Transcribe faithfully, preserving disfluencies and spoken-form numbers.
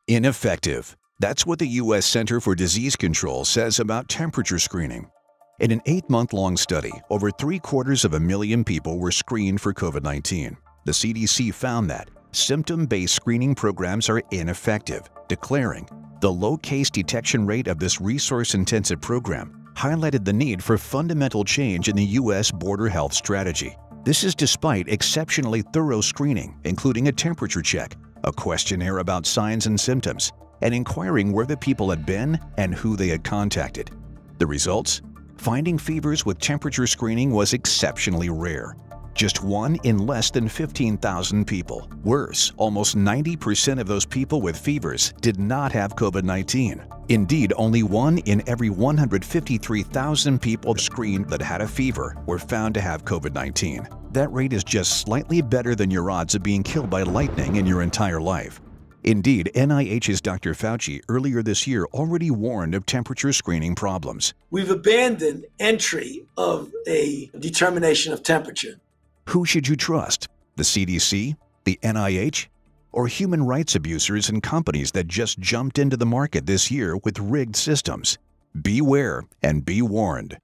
Ineffective. That's what the U S Center for Disease Control says about temperature screening. In an eight-month-long study, over three-quarters of a million people were screened for COVID nineteen. The C D C found that symptom-based screening programs are ineffective, declaring the low case detection rate of this resource-intensive program highlighted the need for fundamental change in the U S border health strategy. This is despite exceptionally thorough screening, including a temperature check, a questionnaire about signs and symptoms, and inquiring where the people had been and who they had contacted. The results? Finding fevers with temperature screening was exceptionally rare. Just one in less than fifteen thousand people. Worse, almost ninety percent of those people with fevers did not have COVID nineteen. Indeed, only one in every one hundred fifty-three thousand people screened that had a fever were found to have COVID nineteen. That rate is just slightly better than your odds of being killed by lightning in your entire life. Indeed, N I H's Doctor Fauci earlier this year already warned of temperature screening problems. We've abandoned entry of a determination of temperature. Who should you trust? The C D C? The N I H? Or human rights abusers and companies that just jumped into the market this year with rigged systems? Beware and be warned.